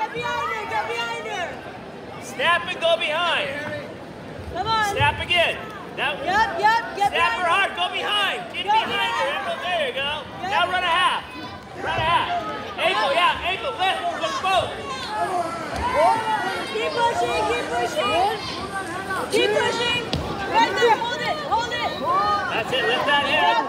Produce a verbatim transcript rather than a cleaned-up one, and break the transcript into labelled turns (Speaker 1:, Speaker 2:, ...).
Speaker 1: Get behind her, get behind her.
Speaker 2: Snap and go behind.
Speaker 1: Come on.
Speaker 2: Snap again. That one.
Speaker 1: Yep, yep, get
Speaker 2: Snap her
Speaker 1: behind
Speaker 2: hard, go behind. Get
Speaker 1: Go
Speaker 2: behind
Speaker 1: behind.
Speaker 2: her, Emerald. There you go.
Speaker 1: Yep.
Speaker 2: Now run a half. Run a half. Ankle, yeah, ankle, lift, push both.
Speaker 1: Keep pushing, keep pushing. Keep pushing. Right there, hold it, hold it.
Speaker 2: That's it, lift that head.